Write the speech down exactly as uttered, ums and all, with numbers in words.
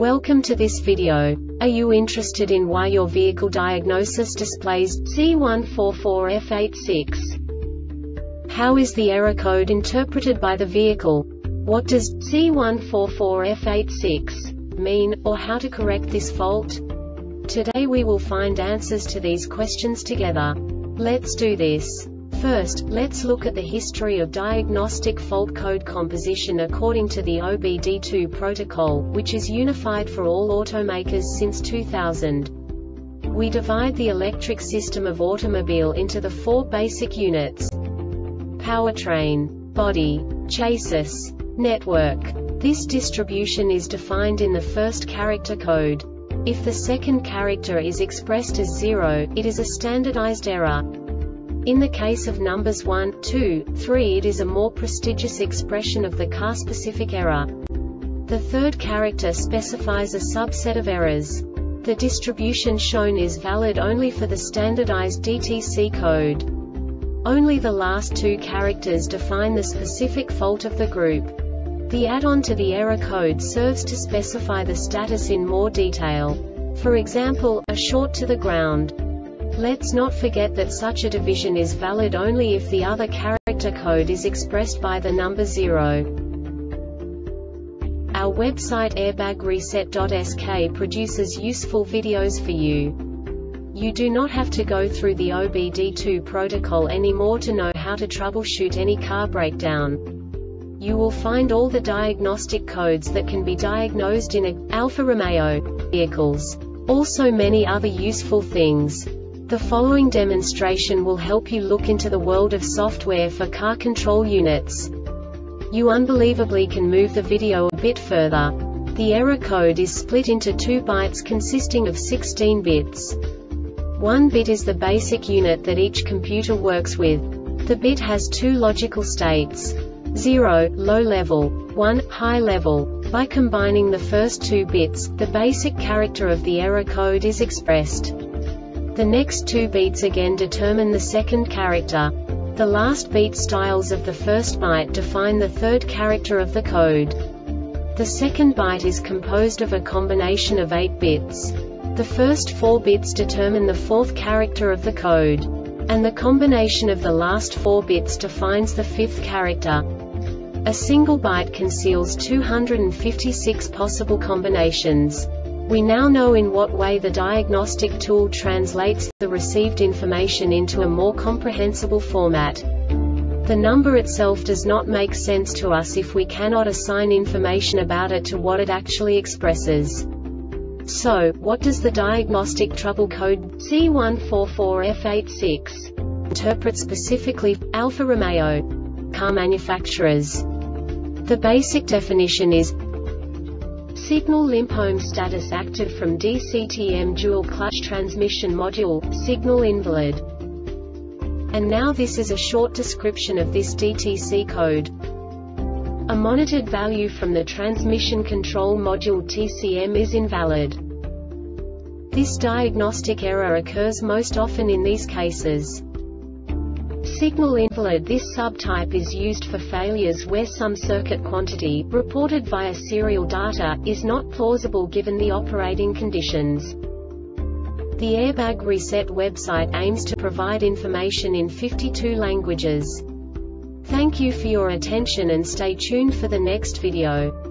Welcome to this video. Are you interested in why your vehicle diagnosis displays C one four four F eight six? How is the error code interpreted by the vehicle? What does C one four four F eight six mean, or how to correct this fault? Today we will find answers to these questions together. Let's do this. First, let's look at the history of diagnostic fault code composition according to the O B D two protocol, which is unified for all automakers since two thousand. We divide the electric system of automobile into the four basic units: powertrain, body, chassis, network. This distribution is defined in the first character code. If the second character is expressed as zero, it is a standardized error. In the case of numbers one, two, three, it is a more prestigious expression of the car-specific error. The third character specifies a subset of errors. The distribution shown is valid only for the standardized D T C code. Only the last two characters define the specific fault of the group. The add-on to the error code serves to specify the status in more detail. For example, a short to the ground. Let's not forget that such a division is valid only if the other character code is expressed by the number zero. Our website airbag reset dot S K produces useful videos for you. You do not have to go through the O B D two protocol anymore to know how to troubleshoot any car breakdown. You will find all the diagnostic codes that can be diagnosed in a Alfa Romeo vehicles. Also many other useful things. The following demonstration will help you look into the world of software for car control units. You unbelievably can move the video a bit further. The error code is split into two bytes consisting of sixteen bits. One bit is the basic unit that each computer works with. The bit has two logical states: zero, low level, one, high level. By combining the first two bits, the basic character of the error code is expressed. The next two beats again determine the second character. The last beat styles of the first byte define the third character of the code. The second byte is composed of a combination of eight bits. The first four bits determine the fourth character of the code. And the combination of the last four bits defines the fifth character. A single byte conceals two hundred fifty-six possible combinations. We now know in what way the diagnostic tool translates the received information into a more comprehensible format. The number itself does not make sense to us if we cannot assign information about it to what it actually expresses. So, what does the diagnostic trouble code C one four four F eight six interpret specifically for Alfa Romeo car manufacturers? The basic definition is signal limp home status active from D C T M dual clutch transmission module, signal invalid. And now this is a short description of this D T C code. A monitored value from the transmission control module T C M is invalid. This diagnostic error occurs most often in these cases. Signal invalid. This subtype is used for failures where some circuit quantity, reported via serial data, is not plausible given the operating conditions. The Airbag Reset website aims to provide information in fifty-two languages. Thank you for your attention and stay tuned for the next video.